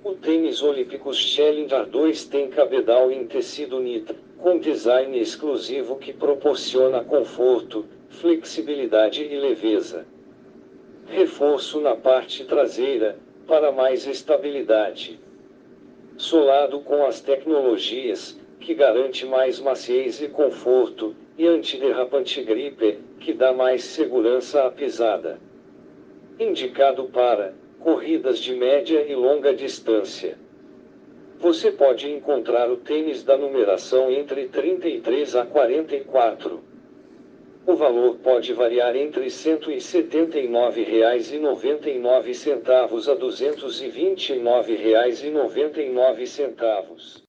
O tênis Olímpicos Challenger 2 tem cabedal em tecido nitro, com design exclusivo que proporciona conforto, flexibilidade e leveza. Reforço na parte traseira, para mais estabilidade. Solado com as tecnologias, que garante mais maciez e conforto, e antiderrapante gripe, que dá mais segurança à pisada. Indicado para corridas de média e longa distância. Você pode encontrar o tênis da numeração entre 33 a 44. O valor pode variar entre R$ 179,99 a R$ 229,99.